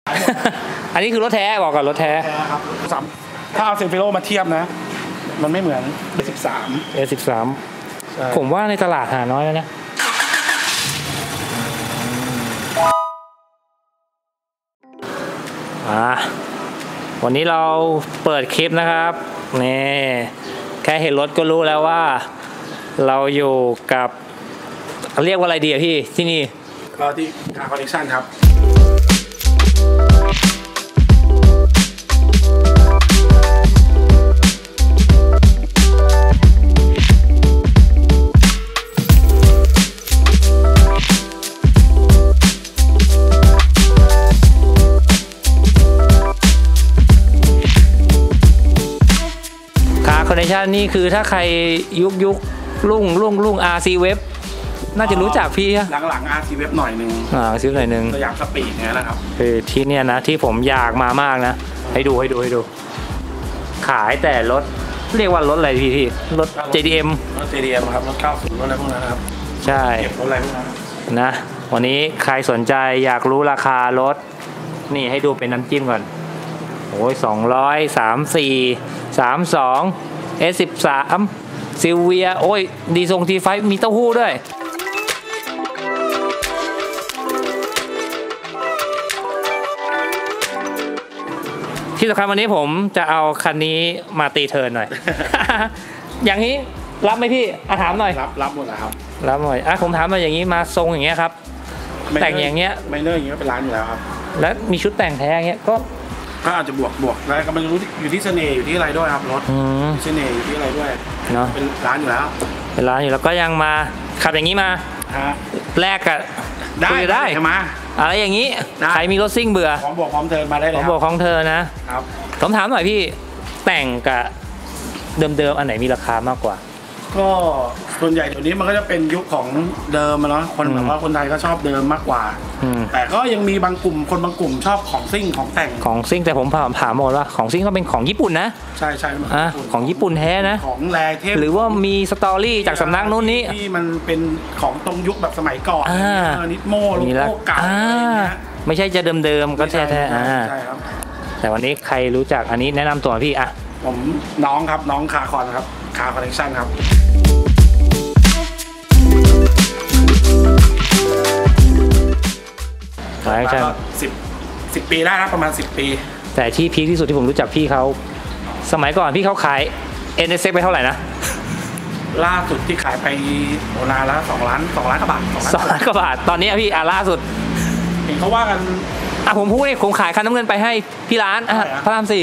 อันนี้คือรถแท้บอกก่อนรถแท้ครับถ้าเอาเซฟิโลมาเทียบนะมันไม่เหมือน A13 ผมว่าในตลาดหาน้อยแล้วนะวันนี้เราเปิดคลิปนะครับนี่แค่เห็นรถก็รู้แล้วว่าเราอยู่กับเรียกว่าอะไรดีอะพี่ที่นี่ก็ที่คาร์คอนเนคชั่นครับคอนเนคชั่นนี่คือถ้าใครยุครุ่ง RC Web น่าจะรู้จักพี่หลัง RC Web หน่อยนึง RC Web หน่อยนึงสยามสปีดเนี่ยนะครับที่เนี่ยนะที่ผมอยากมามากนะให้ดูขายแต่รถเรียกว่ารถอะไรพี่รถ JDM ครับรถ90รถอะไรพวกนั้นครับใช่เก็บรถอะไรพวกนั้นนะวันนี้ใครสนใจอยากรู้ราคารถนี่ให้ดูเป็นน้ำจิ้มก่อนโอ้ย200 34 32 S13 ซิลเวียโอ้ยดีทรงT5มีเต้าหู้ด้วยที่สำคัญวันนี้ผมจะเอาคันนี้มาตีเทิร์นหน่อย อย่างนี้รับไหมพี่ถามหน่อยรับหมดแล้วครับรับหน่อยผมถามมาอย่างนี้มาทรงอย่างเงี้ยครับแต่งอย่างเงี้ยไม่เนอร์อย่างเงี้ยเป็นร้านอยู่แล้วครับแล้วมีชุดแต่งแท้อย่างเงี้ยก็อาจจะบวกแล้วก็มันรู้อยู่ที่เสน่ห์อยู่ที่อะไรด้วยครับรถเสน่ห์อยู่ที่อะไรด้วยเนาะเป็นร้านอยู่แล้วแล้วก็ยังมาขับอย่างนี้มาแลกกันได้มาอะไรอย่างนี้ใครมีรถซิ่งเบื่อของบวกของเธอมาได้เลยของบวกของเธอนะครับผมถามหน่อยพี่แต่งกับเดิมอันไหนมีราคามากกว่าก็ส่วนใหญ่เดี๋ยวนี้มันก็จะเป็นยุคของเดิมเนาะคนแบบว่าคนไทยก็ชอบเดิมมากกว่าแต่ก็ยังมีบางกลุ่มชอบของซิ่งของแต่งของซิ่งแต่ผมถามหมดว่าของซิ่งก็เป็นของญี่ปุ่นนะใช่ของญี่ปุ่นแท้นะของแรเทพหรือว่ามีสตอรี่จากสำนักนู้นนี้ที่มันเป็นของตรงยุคแบบสมัยก่อนนิดโม่โลโก้เก่าไม่ใช่จะเดิมก็แท้ใช่ครับแต่วันนี้ใครรู้จักอันนี้แนะนำตัวพี่ผมน้องครับน้องคาคอนครับคาคอนเนคชั่นครับ10 ปีได้นะประมาณ10 ปีแต่ที่พีคที่สุดที่ผมรู้จักพี่เขาสมัยก่อนพี่เขาขาย NSX ไปเท่าไหร่นะล่าสุดที่ขายไปโอนาละ2 ล้านกว่าบาท 2 ล้านกว่าบาทตอนนี้พี่ล่าสุดเห็นเขาว่ากันผมพูดเลยผมขายคันน้ำเงินไปให้พี่ร้านพระราม4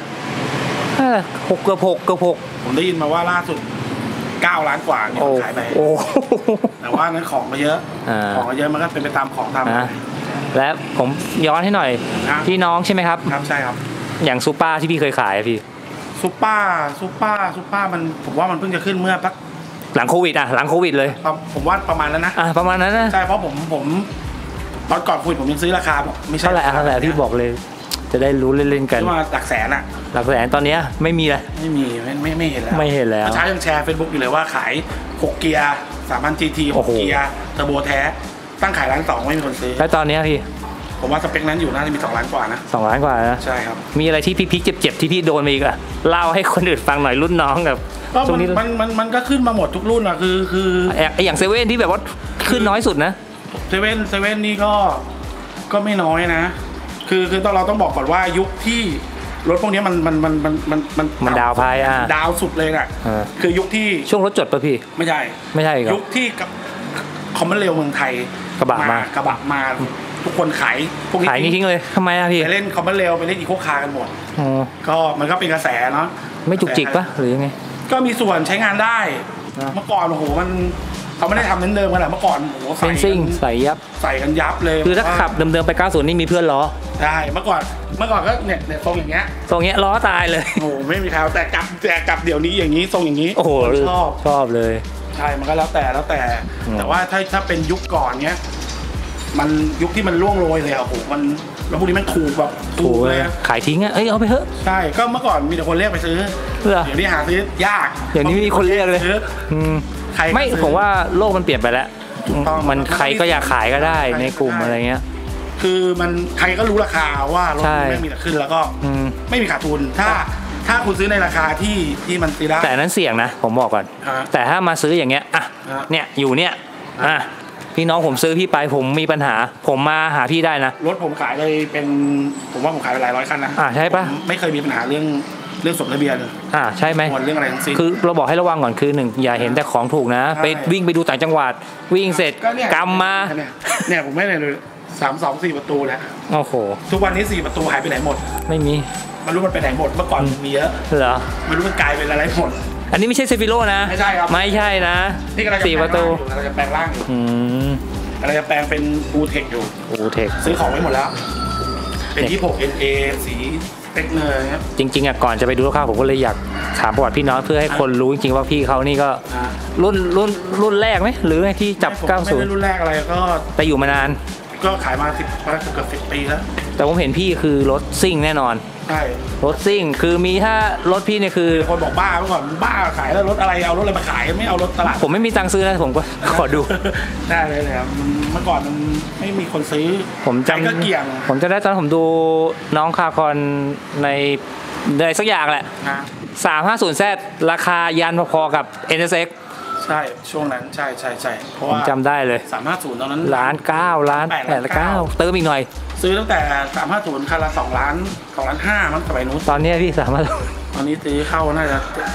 เกือบ6 ผมได้ยินมาว่าล่าสุด9 ล้านกว่าเนี่ยขายไปแต่ว่านั้นของมาเยอะมันก็เป็นไปตามของตามและผมย้อนให้หน่อยพี่น้องใช่ไหมครับครับใช่ครับอย่างซูเปอร์ที่พี่เคยขายพี่ซูเปอร์มันผมว่ามันเพิ่งจะขึ้นเมื่อพักหลังโควิดหลังโควิดเลยผมว่าประมาณนั้นนะประมาณนั้นนะใช่เพราะผมตอนก่อนโควิดผมยังซื้อราคาไม่ใช่เท่าไหร่พี่บอกเลยจะได้รู้เล่นๆกันว่าหลักแสนหลักแสนตอนนี้ไม่มีเลยไม่เห็นแล้วเช้ายังแชร์ Facebook อยู่เลยว่าขาย6 เกียร์3,000 GT 6 เกียร์เทอร์โบแท้ตั้งขาย1 ล้าน 2ไม่มีคนซื้อแล้วตอนนี้พี่ผมว่าสเปคนั้นอยู่น่าจะมี2 ล้านกว่านะ 2 ล้านกว่านะใช่ครับมีอะไรที่พีคเจ็บที่พี่โดนมาอีกเล่าให้คนอื่นฟังหน่อยรุ่นน้องกับช่วงนี้มันก็ขึ้นมาหมดทุกรุ่นคืออย่างเซเว่นที่แบบว่าขึ้นน้อยสุดนะเซเว่นนี่ก็ไม่น้อยนะคือเราต้องบอกก่อนว่ายุคที่รถพวกนี้มันดาวพายดาวสุดเลยน่ะคือยุคที่ช่วงรถจดป่ะพี่ไม่ใช่ยุคที่กับคอมมอนเรลเมืองไทยกระบะมาทุกคนขายพวกนี้ขายทิ้งเลยทำไมพี่ไปเล่นคอมมอนเรลไปเล่นอีโคคาร์กันหมดก็มันก็เป็นกระแสเนาะไม่จุกจิกป่ะหรือยังไงก็มีส่วนใช้งานได้เมื่อก่อนโอ้โหมันเขาไม่ได้ทำเดิมกันแหละเมื่อก่อนโอ้โหใส่กันยับเลยคือถ้าขับเดิมไป90นี่มีเพื่อนล้อใช่เมื่อก่อนก็เนี่ยทรงอย่างเงี้ยล้อตายเลยโอ้ไม่มีแล้วแต่กลับเดี๋ยวนี้อย่างนี้ทรงอย่างนี้โอ้โหชอบเลยใช่มันก็แล้วแต่ว่าถ้าเป็นยุคก่อนเนี้ยมันยุคที่มันล่วงโรยเลยโอ้โหมันแล้วพวกนี้มันถูกแบบถูกเลยขายทิ้งเอาไปเถอะใช่ก็เมื่อก่อนมีแต่คนเรียกไปซื้อเดี๋ยวนี้หาซื้อยากเดี๋ยวนี้มีคนเรียกเลยไม่ผมว่าโลกมันเปลี่ยนไปแล้วมันใครก็อยากขายก็ได้ในกลุ่มอะไรเงี้ยคือมันใครก็รู้ราคาว่ารถไม่มีแต่ขึ้นแล้วก็ไม่มีขาดทุนถ้าคุณซื้อในราคาที่มันซื้อได้แต่นั้นเสี่ยงนะผมบอกก่อนแต่ถ้ามาซื้ออย่างเงี้ยอ่ะเนี่ยอยู่เนี่ยพี่น้องผมซื้อพี่ไปผมมีปัญหาผมมาหาพี่ได้นะรถผมขายเลยเป็นผมว่าผมขายไปหลายร้อยคันนะใช่ปะไม่เคยมีปัญหาเรื่องสมทะเบียนใช่ไหมเรื่องอะไรทั้งสิ้นคือเราบอกให้ระวังก่อนคือ1อย่าเห็นแต่ของถูกนะไปวิ่งไปดูต่างจังหวัดวิ่งเสร็จกำมาเนี่ยผมไม่ได้เลย3-2-4 ประตูแล้วโอ้โหทุกวันนี้4 ประตูหายไปไหนหมดไม่มีมันรู้มันไปไหนหมดเมื่อก่อนมีเยอะเหรอไม่รู้มันกลายเป็นอะไรหมดอันนี้ไม่ใช่เซฟิโลนะไม่ใช่ครับไม่ใช่นะ 4 ประตูเราจะแปลงร่างอยู่เราจะแปลงเป็นอูเทคอยู่อูเทคซื้อของไว้หมดแล้วเป็น26 NA สีเต็กเนอร์ครับจริงๆก่อนจะไปดูราคาผมก็เลยอยากถามประวัติพี่น้องเพื่อให้คนรู้จริงๆว่าพี่เขานี่ก็รุ่นแรกไหมหรือไงที่จับ90 ไม่ได้รุ่นแรกอะไรก็แต่อยู่มานานก็ขายมาเกือบ10 ปีแล้วแต่ผมเห็นพี่คือรถซิ่งแน่นอนใช่รถซิ่งคือมีถ้ารถพี่เนี่ยคือคนบอกบ้าเมื่อก่อนบ้าขายแล้วรถอะไรเอารถอะไรมาขายไม่เอารถตลาดผมไม่มีตังค์ซื้อนะผมก็ขอดูได้เลยครับเมื่อก่อนมันไม่มีคนซื้อผมจำก็เกี่ยงผมจะได้ตอนผมดูน้องคาคอนในสักอย่างแหละ350Z ราคายันพอๆกับ NSX ใช่ช่วงนั้นใช่เพราะว่าผมจำได้เลย 350ตอนนั้น 1,900,000 1,800,000เติมอีกหน่อยซื้อตั้งแต่350คันละ2.5 ล้านมั้งสมัยนู้นตอนนี้พี่สามารถตอนนี้ซื้อเข้าน่าจะ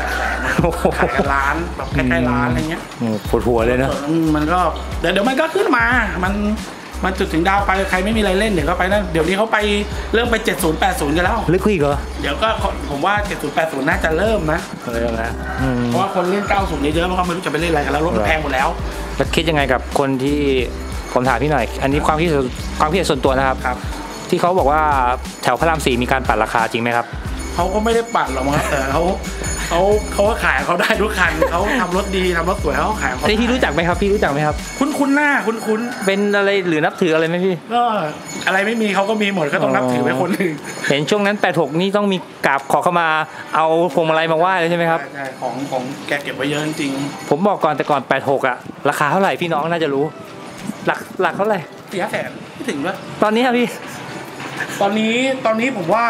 7-8 แสนขายกันล้านแบบใกล้ๆล้านอะไรเงี้ยปวดหัวเลยนะมันก็เดี๋ยวมันก็ขึ้นมามันจุดถึงดาวไปใครไม่มีอะไรเล่นเดี๋ยวก็ไปนั่นเดี๋ยวนี้เขาไปเริ่มไป70-80กันแล้วลึกอีกเหรอเดี๋ยวก็ผมว่า70-80น่าจะเริ่มนะเพราะว่าคนเล่น90เยอะๆมันก็ไม่รู้จะไปเล่นอะไรกันแล้วรถแพงหมดแล้วแล้วคิดยังไงกับคนที่ผมถามพี่หน่อยอันนี้ความคิดเห็นส่วนตัวนะครับที่เขาบอกว่าแถวพระราม4มีการปั่นราคาจริงไหมครับเขาก็ไม่ได้ปั่นหรอกมั้งแต่เขาก็ขายเขาได้ทุกคันเขาทำรถดีทำรถสวยเขาขายไอ้ที่รู้จักไหมครับพี่รู้จักไหมครับคุ้นหน้าคุ้นเป็นอะไรหรือนับถืออะไรไหมพี่ก็อะไรไม่มีเขาก็มีหมดก็ต้องนับถือไว้คนหนึ่งเห็นช่วงนั้น86นี่ต้องมีกราบขอเข้ามาเอาพวงมาลัยมาไหว้เลยใช่ไหมครับใช่ของแกเก็บไว้เยอะจริงผมบอกก่อนแต่ก่อน86อะราคาเท่าไหร่พี่น้องน่าจะรู้หลักเท่าไหร่ 4-5 แสนไม่ถึงด้วยตอนนี้ครับพี่ตอนนี้ผมว่า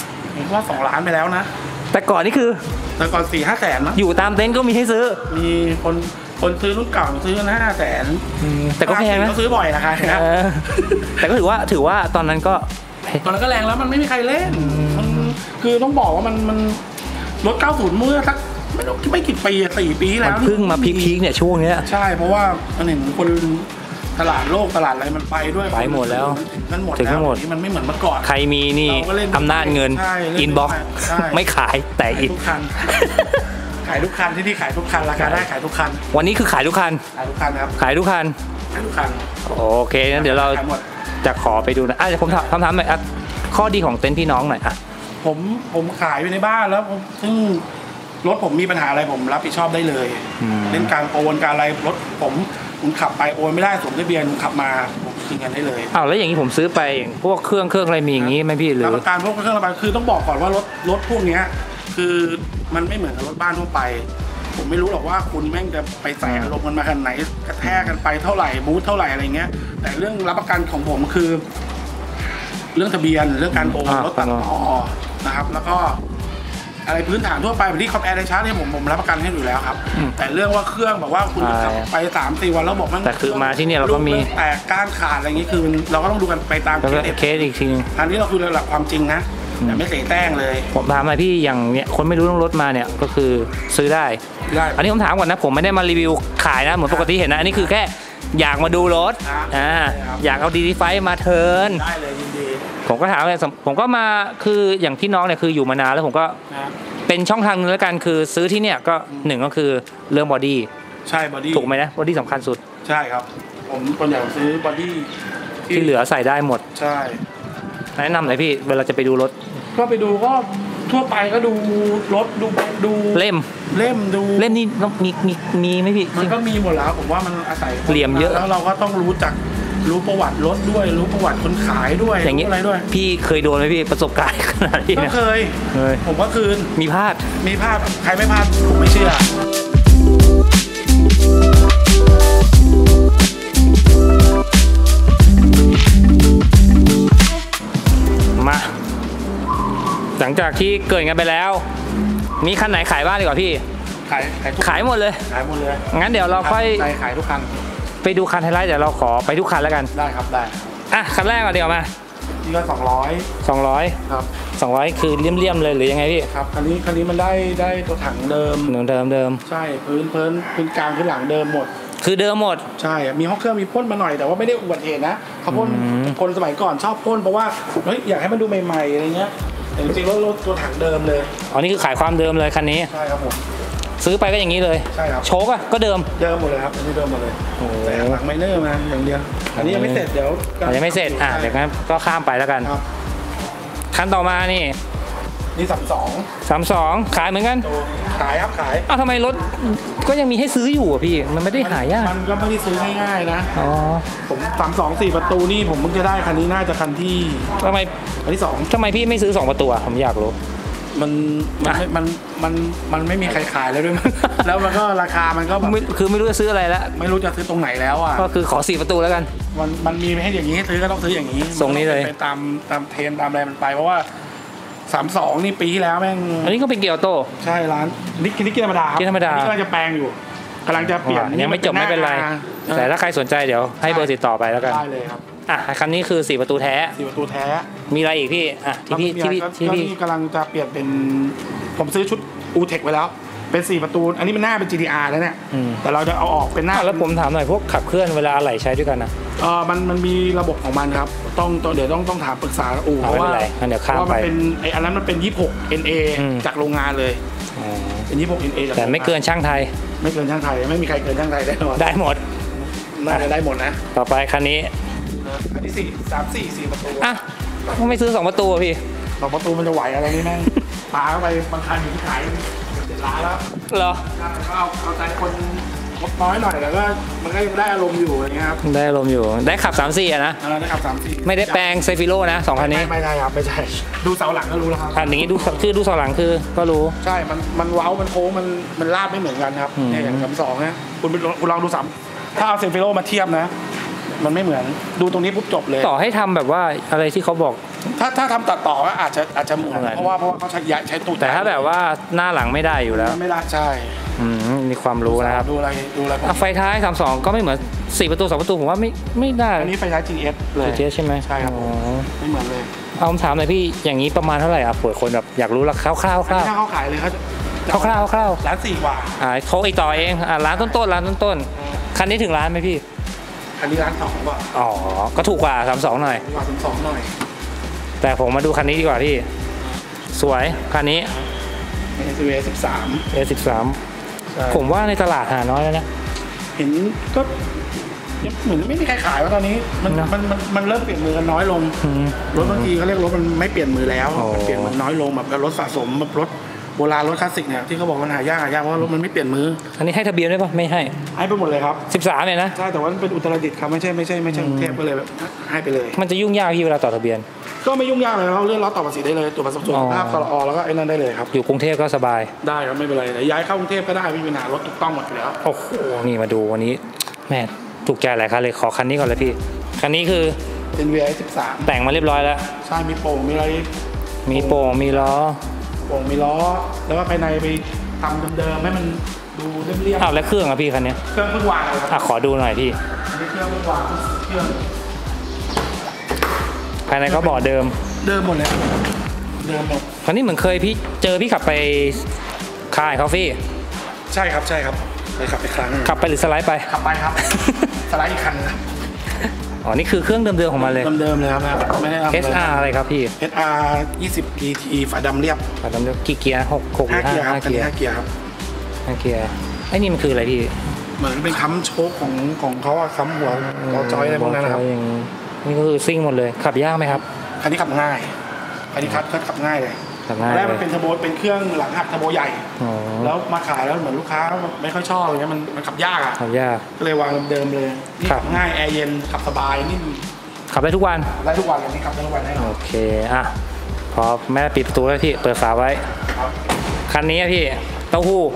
2 ล้านไปแล้วนะแต่ก่อนนี่คือแต่ก่อน4-5 แสนนะอยู่ตามเต็นท์ก็มีให้ซื้อมีคนซื้อรุ่นเก่าซื้อ5 แสนแต่ก็แพงนะก็ซื้อบ่อยนะคะแต่ก็ถือว่าตอนนั้นก็แรงแล้วมันไม่มีใครเล่นมันคือต้องบอกว่ามันรถ90เมื่อสักไม่กี่ปี4 ปีแล้วเพิ่งมาพีคเนี่ยช่วงเนี้ยใช่เพราะว่ามันเห็นคนตลาดโลกตลาดอะไรมันไปด้วยไปหมดแล้วมันหมดแล้วมันไม่เหมือนเมื่อก่อนใครมีนี่อำนาจเงินอินบ็อกซ์ไม่ขายแต่อินขายทุกคันที่นี่ขายทุกคันราคาได้ขายทุกคันวันนี้คือขายทุกคันครับขายทุกคันโอเคงั้นเดี๋ยวเราจะขอไปดูนะผมถามหน่อยข้อดีของเต็นท์พี่น้องหน่อยผมขายอยู่ในบ้านแล้วซึ่งรถผมมีปัญหาอะไรผมรับผิดชอบได้เลยเล่นการโอนการอะไรรถผมขับไปโอนไม่ได้สวมทะเบียนขับมาผมคืนเงินได้เลยแล้วอย่างนี้ผมซื้อไปพวกเครื่องอะไรมีอย่างนี้ไหมพี่หรือการพวกเครื่องระบายคือต้องบอกก่อนว่ารถพวกนี้คือมันไม่เหมือนกับรถบ้านทั่วไปผมไม่รู้หรอกว่าคุณแม่งจะไปใส่อารมณ์กันมาขนาดไหนกระแทกกันไปเท่าไหร่บูทเท่าไหร่อะไรเงี้ยแต่เรื่องรับประกันของผมคือเรื่องทะเบียนเรื่องการโอนรถตัดต่อนะครับแล้วก็อะไรพื้นฐานทั่วไปแบบที่คอมแอร์ในชาร์จเนี่ยผมรับประกันให้อยู่แล้วครับแต่เรื่องว่าเครื่องแบบว่าคุณขับไป3-4 วันแล้วบอกมันแต่คือมาที่เนี่ยเราก็มีแต่การขาดอะไรอย่างนี้คือเราก็ต้องดูกันไปตามเคสอีกทีนึงอันนี้เราคือหลักความจริงนะแต่ไม่เสแต้งเลยผมถามมาพี่อย่างเนี้ยคนไม่รู้เรื่องรถมาเนี่ยก็คือซื้อได้อันนี้ผมถามก่อนนะผมไม่ได้มารีวิวขายนะเหมือนปกติเห็นนะอันนี้คือแค่อยากมาดูรถอยากเอาDD5มาเทิร์นได้เลยยินดีผมก็ถามเลยผมก็มาคืออย่างพี่น้องเนี่ยคืออยู่มานานแล้วผมก็เป็นช่องทางนึงแล้วกันคือซื้อที่เนี่ยก็1ก็คือเรื่องบอดี้ใช่บอดี้ถูกไหมนะบอดี้สำคัญสุดใช่ครับผมคนอยากซื้อบอดี้ที่เหลือใส่ได้หมดใช่แนะนำเลยพี่เวลาจะไปดูรถก็ไปดูก็ทั่วไปก็ดูรถดูเล่มนี่มีไหมพี่มันก็มีหมดแล้วผมว่ามันอาศัยเหลี่ยมเยอะแล้วเราก็ต้องรู้ประวัติรถด้วยรู้ประวัติคนขายด้วยอย่างนี้อะไรด้วยพี่เคยโดนไหมพี่ประสบการณ์ขนาดนี้ก็เคยผมก็คืนมีพลาดใครไม่พลาดผมไม่เชื่อหลังจากที่เกิดกันไปแล้ว มีคันไหนขายบ้างดีกว่าพี่ขายหมดเลยงั้นเดี๋ยวเราค่อยขายทุกคันไปดูคันไฮไลท์เดี๋ยวเราขอไปทุกคันแล้วกันได้ครับได้คันแรกก่อนเดี๋ยวมานี่ก็200ครับ 200คือเลี่ยมๆเลยหรือยังไงพี่ครับคันนี้มันได้ตัวถังเดิมใช่พื้นกลางพื้นหลังเดิมหมดคือเดิมหมดใช่มีห้องเครื่องมีพ่นมาหน่อยแต่ว่าไม่ได้อุบัติเหตุนะเขาพ่นสมัยก่อนชอบพ่นเพราะว่าอยากให้มันดูใหม่ๆอะไรเงี้ยแต่จริงๆรถตัวถังเดิมเลยนี่คือขายความเดิมเลยคันนี้ใช่ครับผมซื้อไปก็อย่างนี้เลยใช่ครับโชคก็เดิมหมดเลยครับอันนี้เดิมหมดเลยแต่หลังไมเนอร์มาอย่างเดียวอันนี้ยังไม่เสร็จเดี๋ยวยังไม่เสร็จเดี๋ยวงั้นก็ข้ามไปแล้วกันคันต่อมานี่32ขายเหมือนกันขายครับขายทำไมรถก็ยังมีให้ซื้ออยู่พี่มันไม่ได้หายากมันก็ไม่ได้ซื้อง่ายๆนะผม32 4 ประตูนี่ผมเพิ่งจะได้คันนี้น่าจะคันที่ทำไมคันที่2 ทำไมพี่ไม่ซื้อ2 ประตูผมอยากรู้มันไม่มีใครขายแล้วด้วยแล้วมันก็ราคามันก็คือไม่รู้จะซื้ออะไรแล้วไม่รู้จะซื้อตรงไหนแล้วก็คือขอ4 ประตูแล้วกันมันมีให้อย่างนี้ซื้อก็ต้องซื้ออย่างนี้ทรงนี้เลยไปตามเทรนตามอะไรมันไปเพราะว่า32นี่ปีที่แล้วแม่งอันนี้ก็เป็นเกียร์ออโต้ใช่ร้านนี่ธรรมดานี่กำลังจะแปลงอยู่กำลังจะเปลี่ยนยังไม่จบไม่เป็นไรแต่ถ้าใครสนใจเดี๋ยวให้เบอร์ติดต่อไปแล้วกันได้เลยครับคันนี้คือ4 ประตูแท้มีอะไรอีกพี่ที่พี่กำลังจะเปลี่ยนเป็นผมซื้อชุดอูเทคไว้แล้วเป็น4 ประตูอันนี้มันหน้าเป็น GTR แล้วเนี่ยแต่เราจะเอาออกเป็นหน้าแล้วผมถามหน่อยพวกขับเคลื่อนเวลาอะไหล่ใช้ด้วยกันนะมันมีระบบของมันครับเดี๋ยวต้องถามปรึกษาอู่เพราะว่ามันเป็นอันนั้นมันเป็น26 NA จากโรงงานเลยเป็น26 NA แต่ไม่เกินช่างไทยไม่มีใครเกินช่างไทยแน่นอนได้หมดน่าจะได้หมดนะต่อไปคันนี้อันที่4 ประตูไม่ซื้อ2 ประตูพี่ 2 ประตูมันจะไหวอะไรนี่แม่งปาเข้าไปบางคันอยู่ที่ขาย7 ล้านแล้วเหรอเอาใจคนน้อยหน่อยแต่ก็มันก็ยังได้อารมณ์อยู่อย่างเงี้ยครับได้อารมณ์อยู่ได้ขับ34นะได้ขับ34 ไม่ได้แปลงเซฟิโร่นะ2 คันนี้ไม่ใช่ครับไม่ใช่ดูเสาหลังก็รู้แล้วครับคันนี้ดูเสาหลังคือก็รู้ใช่มันเว้ามันโค้งมันลาดไม่เหมือนกันครับเนี่ยอย่าง32นะคุณลองดูถ้าเอาเซฟิโร่มาเทียบนะมันไม่เหมือนดูตรงนี้ปุ๊บจบเลยต่อให้ทำแบบว่าอะไรที่เขาบอกถ้าทำตัดต่อก็อาจจะเหมือนเพราะว่าเขาใช้ตูดแต่ถ้าแบบว่าหน้าหลังไม่ได้อยู่แล้วไม่ได้ใช่มีความรู้นะครับดูอะไรไฟท้าย32ก็ไม่เหมือน4 ประตู2 ประตูผมว่าไม่ได้อันนี้ไฟท้าย GS เลย GS ใช่ไหมใช่ครับไม่เหมือนเลยผมถามหน่อยพี่อย่างนี้ประมาณเท่าไหร่เผื่อคนแบบอยากรู้ราคาคร่าวๆถ้าเขาขายเลยเขาคร่าวล้าน4 กว่าโทรอีกต่อเองร้านต้นคันนี้ถึงล้านไหมพี่คันนี้ล้าน2 กว่าก็ถูกกว่า32หน่อยถูกกว่า32หน่อยแต่ผมมาดูคันนี้ดีกว่าพี่สวยคันนี้ A13 ผมว่าในตลาดหาน้อยแล้วนะเห็นก็เหมือนไม่มีใครขายว่าตอนนี้มันเริ่มเปลี่ยนมือกันน้อยลงรถบางทีเขาเรียกรถมันไม่เปลี่ยนมือแล้วเปลี่ยนมันน้อยลงแบบรถสะสมแบบรถโบราณรถคลาสสิกเนี่ยที่เขาบอกมันหายากเพราะว่ารถมันไม่เปลี่ยนมืออันนี้ให้ทะเบียนได้ปะไม่ให้ไปหมดเลยครับ 13เนี่ยนะใช่แต่ว่ามันเป็นอุตรดิตถ์ครับไม่ใช่กรุงเทพก็เลยแบบให้ไปเลยมันจะยุ่งยากที่เวลาต่อทะเบียนก็ไม่ยุ่งยากเลยเราเลื่อนล้อต่อภาษีได้เลยตัวจประกันภาพตลอแล้วก็ไอ้นั่นได้เลยครับอยู่กรุงเทพก็สบายได้ครับไม่เป็นไรย้ายเข้ากรุงเทพก็ได้ไม่มีปัญหารถถูกต้องหมดแล้วโอ้โหนี่มาดูวันนี้แม่ถูกใจหลายคันเลยขอคันนี้ก่อนเลยพี่คันนี้คือเป็น VI 13 แต่งมาเรียบร้อยแล้วใช่มีโป่งมีอะไรมีโป่งมีล้อแล้วก็ภายในไปทำเดิมๆให้มันดูเรียบแล้วเครื่องพี่คันนี้เครื่องเพิ่งวางเลยครับขอดูหน่อยพี่นี่เครื่องเพิ่งวางเครื่องภายในก็บอกเดิมหมดเลยเดิมหมดคันนี้เหมือนเคยพี่ขับไปคายคอฟฟี่ใช่ครับไปขับไปครั้งขับไปหรือสไลด์ไปขับไปครับสไลด์อีกคันนะนี่คือเครื่องเดิมๆของมันเลยเดิมเลยครับไม่ได้ SR อะไรครับพี่ SR 20 GT ฝาดำเรียบกี่เกียร์6 5 เกียร์ครับ5 เกียร์ครับ 5 เกียร์ไอ้นี่มันคืออะไรพี่เหมือนเป็นค้ำโชคของเขาค้ำหัวต่อจอยอะไรพวกนั้นนะครับนี่ก็คือซิ่งหมดเลยขับยากไหมครับคันนี้ขับง่ายคันนี้ขับง่ายเลยแรกมันเป็นเทอร์โบเป็นเครื่องหลังหักเทอร์โบใหญ่แล้วมาขายแล้วเหมือนลูกค้าไม่ค่อยชอบอย่างเงี้ยมันขับยากขับยากก็เลยวางเดิมเลยนี่ขับง่ายแอร์เย็นขับสบายนี่ขับได้ทุกวันเลยนี่ขับได้ทุกวันได้โอเคพอแม่ปิดประตูแล้วพี่เปิดฝาไว้คันนี้พี่เต้าหู้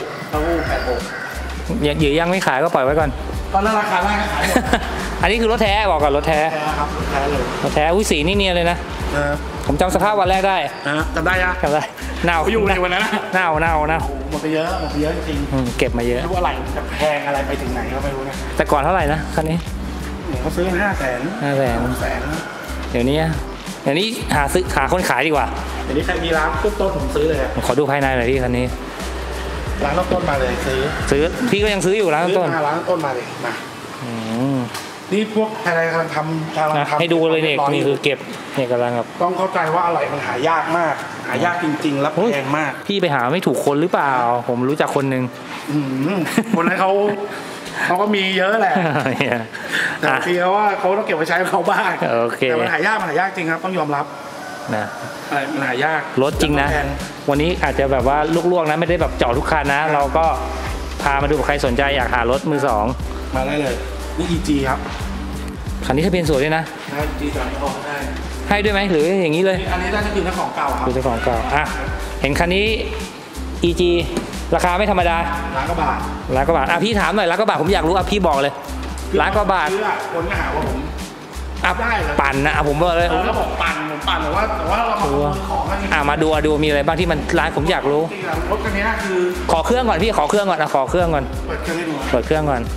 86ยังไม่ขายก็ปล่อยไว้ก่อนตอนนั้นราคาแรกก็ขายหมดอันนี้คือรถแท้บอกก่อนรถแท้ครับรถแท้เลยรถแท้สีนี่เนียนเลยนะผมจำสภาพวันแรกได้จำได้ยังจำได้เน่าอยู่ในวันนั้นเน่าหมดไปเยอะจริงเก็บมาเยอะไม่รู้อะไรจะแพงอะไรไปถึงไหนก็ไม่รู้นะแต่ก่อนเท่าไหร่นะคันนี้เขาซื้อ500,000 เดี๋ยวนี้หาคนขายดีกว่าเดี๋ยวนี้ใครมีร้านต้นผมซื้อเลยขอดูภายในหน่อยพี่คันนี้ร้านต้นมาเลยซื้อพี่ก็ยังซื้ออยู่ร้านต้นร้านต้นมาเลยมานี่พวกอะไรกำลังทำให้ดูเลยเนี่ยนี่คือเก็บเนี่ยกำลังแบบต้องเข้าใจว่าอะไรมันหายากมากหายากจริงๆแล้วแพงมากพี่ไปหาไม่ถูกคนหรือเปล่าผมรู้จักคนนึงคนนั้นเขาก็มีเยอะแหละแต่ทีว่าเขาต้องเก็บไว้ใช้เขาบ้างแต่มันหายากจริงครับต้องยอมรับนะมันหายากรถจริงนะวันนี้อาจจะแบบว่าลวกๆนะไม่ได้แบบเจาะทุกคันนะเราก็พามาดูใครสนใจอยากหารถมือสองมาได้เลยนี่ EG ครับคันนี้ทะเบียนสวยด้วยนะ EG จอดออกได้ให้ด้วยไหมหรืออย่างนี้เลยอันนี้น่าจะคือเจ้าของเก่าครับคือเจ้าของเก่าเห็นคันนี้ EG ราคาไม่ธรรมดาล้านกว่าบาทพี่ถามหน่อยล้านกว่าบาทผมอยากรู้พี่บอกเลยล้านกว่าบาทคนก็หาว่าผมได้ปั่นนะผมบอกเลยแล้วบอกปั่นแต่ว่าเราของมาดูมีอะไรบ้างที่มันร้านผมอยากรู้รถคันนี้คือขอเครื่องก่อนพี่ขอเครื่องก่อนขอเครื่องก่อนเปิดเครื่องให้ดูเปิดเครื่องก่อน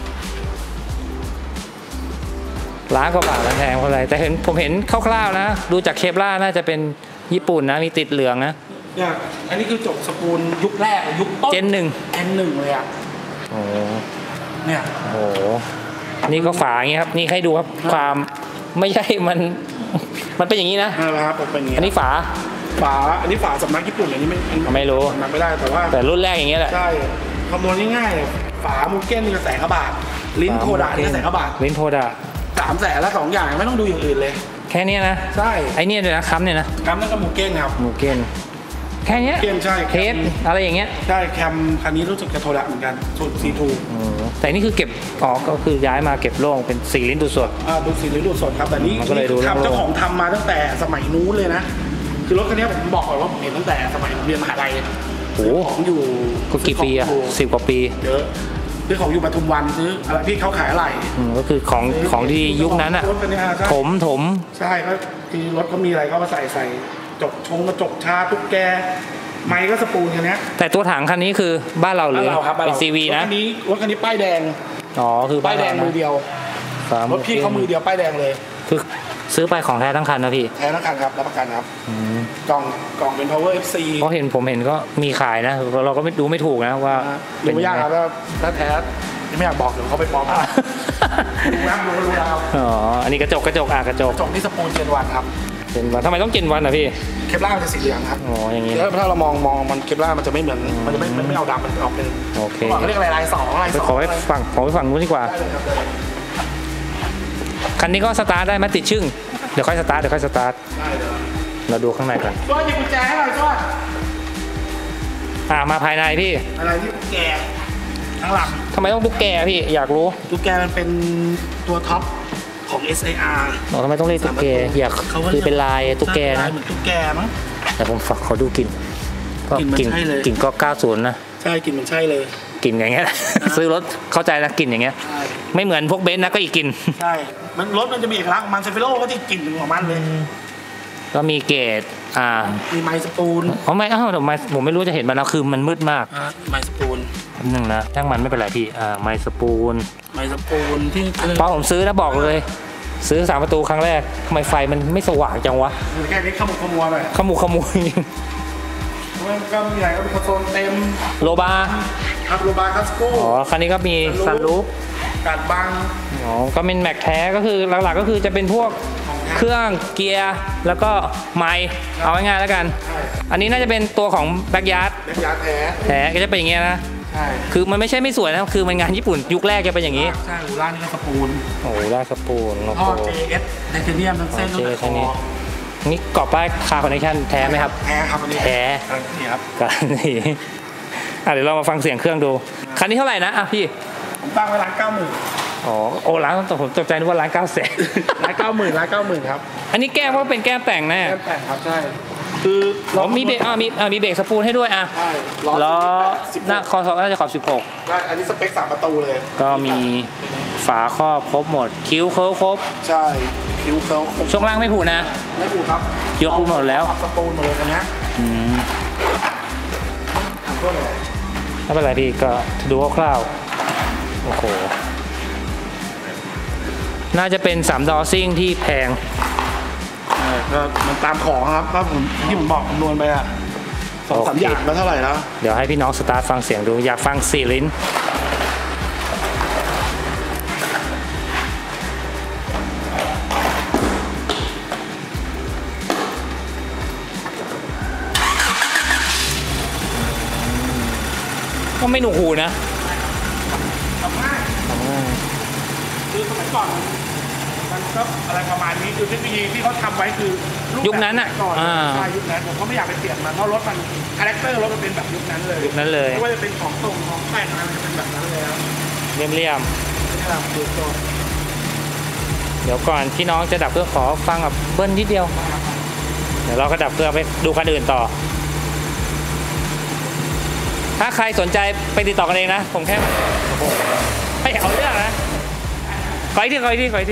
ล้านกว่าบาทแพงเท่าไหร่แต่ผมเห็นคร่าวๆนะดูจากเคปล่าน่าจะเป็นญี่ปุ่นนะมีติดเหลืองนะเนี่ยอันนี้คือจบสปูลยุคแรกยุคต้นเจน 1เลยเนี่ยนี่ก็ฝาอย่างเงี้ยครับนี่ให้ดูครับความไม่ใช่มันเป็นอย่างนี้นะนะครับเป็นอย่างนี้อันนี้ฝาอันนี้ฝาสำนักญี่ปุ่นอันนี้ไม่รู้ไม่ได้แต่รุ่นแรกอย่างเงี้ยแหละใช่คำนวณง่ายๆฝามูเก้นนี่100,000 กว่าบาทลิ้นโทดะนี่100,000 กว่าบาทลิ้นโทดะ 300,000แล้ว2อย่างไม่ต้องดูอย่างอื่นเลยแค่นี้นะใช่ไอเนี่ยเลยนะคัมเนี่ยนะคัมนั่นก็มูเก้นครับมูเก้นแค่นี้ใช่เคสอะไรอย่างเงี้ยใช่แคมคันนี้รู้สึกจะโทดะเหมือนกันสูตรซีทูแต่นี่คือเก็บก็คือย้ายมาเก็บโล่งเป็น4 ลิ้นดูดสดดู4 ลิ้นดูดสดครับแต่นี่เจ้าของทำมาตั้งแต่สมัยนู้นเลยนะคือรถคันนี้ผมบอกก่อนว่าผมเห็นตั้งแต่สมัยเรียนมหาลัยของอยู่ก็กี่ปี10 กว่าปีเยอะซื้อของอยู่ปทุมวันซื้ออะไรที่เขาขายอะไรก็คือของที่ยุคนั้นอ่ะถมใช่ก็คือรถก็มีอะไรก็มาใส่จกชาตุ๊กแกไม้ก็สปูนคันนี้แต่ตัวถังคันนี้คือบ้านเราหรือเป็น CV นะรถคันนี้ป้ายแดงคือป้ายแดงมือเดียวรถพี่เขามือเดียวป้ายแดงเลยคือซื้อไปของแท้ทั้งคันนะพี่แท้ทั้งคันครับรับประกันครับกล่องเป็น Power FC เพราะผมเห็นก็มีขายนะเราก็ไม่ถูกนะว่าเป็นไม่ยากครับถ้าแท้ไม่อยากบอกเดี๋ยวเขาไปปลอมดูแล้วอันนี้กระจกที่สปูนเจนวันครับเจนวันทำไมต้องเจนวันอ่ะพี่เคปล่ามันจะสีเหลืองครับอย่างนี้ถ้าเรามองมันเคปล่ามันจะไม่เหมือนมันจะไม่เอาดำมันออกเป็นโอเคเขาเรียกอะไรลายสองขอไปฝั่งนู้นดีกว่าคันนี้ก็สตาร์ทได้ไหมติดชึ่งเดี๋ยวค่อยสตาร์ทเราดูข้างในกันช่วยหยิบกุญแจให้หน่อยช่วยมาภายในพี่อะไรที่ตุ๊กแกข้างหลังทำไมต้องตุ๊กแกพี่อยากรู้ตุ๊กแกมันเป็นตัวท็อปของ SAR ทำไมต้องเรียกตุ๊กแกอยากคือเป็นลายตุ๊กแกนะเหมือนตุ๊กแกมั้งแต่ผมฝากเขาดูกลิ่นก็90นะใช่กลิ่นมันใช่เลยกลิ่นอย่างเงี้ยซื้อรถเข้าใจนะกลิ่นอย่างเงี้ยไม่เหมือนพวกเบนซ์นะก็อีกกลิ่นใช่มันรถมันจะมีเอกลักษณ์มันเซฟิโลก็จะกลิ่นของมันเลยก็มีเกจมีไมสปูนไม่ผมไม่รู้จะเห็นมันแล้วคือมันมืดมากไมสปูนนึงนะช่างมันไม่เป็นไรพี่ไมสปูนที่พอผมซื้อแล้วบอกเลยซื้อ3 ประตูครั้งแรกทำไมไฟมันไม่สว่างจังวะแค่นี้ขมัวเลยขมัวจริงก็มีอะไรก็มีคอนโซลเต็มโลบาครับโลบาคัสโก้คันนี้ก็มีซันรูฟกัดบังก็เป็นแม็กแท้ก็คือหลักๆก็คือจะเป็นพวกเครื่องเกียร์แล้วก็ไมค์เอาง่ายๆแล้วกันอันนี้น่าจะเป็นตัวของแบ็กยาร์ดแท้ก็จะเป็นอย่างเงี้ยนะคือมันไม่ใช่ไม่สวยนะคือมันงานญี่ปุ่นยุคแรกจะเป็นอย่างนี้ใช่หูล่านี่ก็สปูนล่าสปูนท่อ JS ไทเทเนียมทั้งเส้นทั้งคอนี่กรอบป้ายคาร์คอนเนคชั่นแท้ไหมครับแท้ครับแท้นี่ครับกันนี่เดี๋ยวเรามาฟังเสียงเครื่องดูคันนี้เท่าไหร่นะพี่ผมตั้งไว้1,90,000 ร้านผมตกใจนึกว่า1,900,000 1,90,000ครับอันนี้แก้มว่าเป็นแก้มแต่งแน่แก้มแต่งครับใช่คือมีเบรกมีเบรกสปูลให้ด้วยใช่ล้อหน้าคอน่าจะขอบ 16อันนี้สเปค3 ประตูเลยก็มีฝาครอบครบหมดคิ้วเคิร์ฟครบใช่คคิ้วเขาช่วงล่างไม่ผูนะไม่ผูครับยกหมดแล้วสปูนหมดเลยกันเนี้ย ทำตัวเลยไม่เป็นไรพี่ก็ดูคร่าวๆโอ้โหน่าจะเป็น3 ดอซิ่งที่แพงก็มันตามของครับก็ผมที่ผมบอกคำนวณไปอะ2-3 อย่างแล้วเท่าไหร่แล้วเดี๋ยวให้พี่น้องสตาร์ทฟังเสียงดูอยากฟัง4 ลิ้นก็ไม่หนุกหูนะทำง่ายคือสมัยก่อนมันก็อะไรประมาณนี้คือเทคโนโลยีที่เขาทำไว้คือรูปแบบยุคนั้นอะก่อนอ่าใช่ยุคนั้นผมก็ไม่อยากไปเปลี่ยนมันเพราะรถมันคาแรคเตอร์รถมันเป็นแบบยุคนั้นเลยยุคนั้นเลยไม่ว่าจะเป็นของตรงของแต่งอะไรมันจะเป็นแบบนั้นเลยครับเรียมนี่แหละคือตัวๆเดี๋ยวก่อนพี่น้องจะดับเครื่องขอฟังกับเบิ้ลนิดเดียว เดี๋ยวเราก็ดับเครื่องไปดูคันอื่นต่อ ถ้าใครสนใจไปติดต่อกันเองนะ ผมแค่ไม่เอาเรื่องนะขออีกที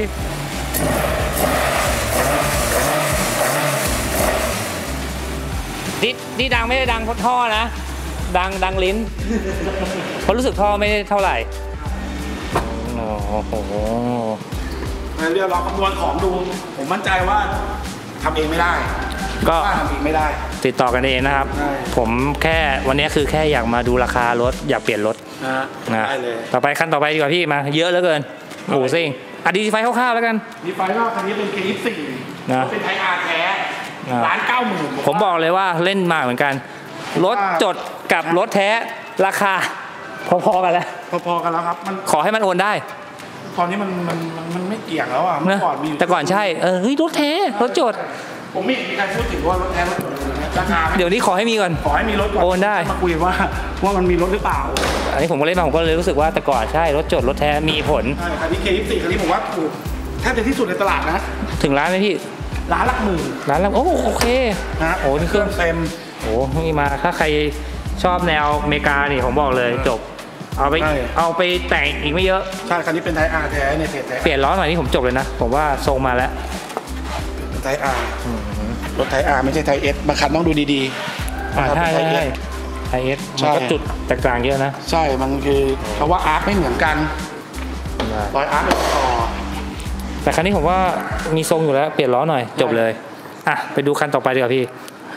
นี่ดังไม่ได้ดังเพราะท่อนะ ดังลิ้น เพราะรู้สึกท่อไม่ได้เท่าไหร่โอ้โหเรียกเราคำนวณของดูผมมั่นใจว่าทำเองไม่ได้ก็ว่าทำเองไม่ได้ติดต่อกันเองนะครับใช่ผมแค่วันนี้คือแค่อยากมาดูราคารถอยากเปลี่ยนรถ นะได้เลยต่อไปคันต่อไปดีกว่าพี่มาเยอะเหลือเกินโอ้โหซิ่งอดีตไฟคร่าวๆแล้วกันมีไฟว่าคันนี้เป็น K24 นะเป็นไทยอาร์แท้นะ 1,90,000 ผมบอกเลยว่าเล่นมากเหมือนกัน รถจดกับรถแท้ราคาพอๆกันแล้วพอๆกันแล้วครับมันขอให้มันโอนได้ตอนนี้มันไม่เกี่ยงแล้วอ่ะเมื่นะอก่อนมีอยู่แต่ก่อนใช่เฮ้ยรถแท้รถจดผมไม่มีใครพูดถึงว่ารถแท้รถจดเลยนะราคาไม่เดี๋ยวนี้ขอให้มีก่อนขอให้มีรถก่อนโอนได้มาคุยว่ามันมีรถหรือเปล่าอันนี้ผมก็เล่นมาผมก็เลยรู้สึกว่าแต่ก่อนใช่รถจดรถแท้มีผลใช่คันนี้ K24 คันนี้ผมว่าถูกแทบจะที่สุดในตลาดนะถึงร้านไหมพี่ร้านหลักหมื่นร้านแล้วโอเคนะโอ้นี่เครื่องเต็มโอ้นี่มาถ้าใครชอบแนวอเมริกานี่ผมบอกเลยจบ เอาไปแต่งอีกไม่เยอะใช่คันนี้เป็นไทยอาร์แท้ในเพจแท้เปลี่ยนล้อหน่อยนี่ผมจบเลยนะ ผมว่าทรงมาแล้วเป็นไทยอาร์รถไทยอาร์ไม่ใช่ไทยเอสบางคันต้องดูดีๆใช่ไทยเอสไอเอสใช่มันก็จุดแตกต่างเยอะนะใช่มันคือเพราะว่าอาร์คไม่เหมือนกันรอยอาร์คเป็นต่อแต่คันนี้ผมว่ามีทรงอยู่แล้วเปลี่ยนล้อหน่อยจบเลยอ่ะไปดูคันต่อไปดีกว่าพี่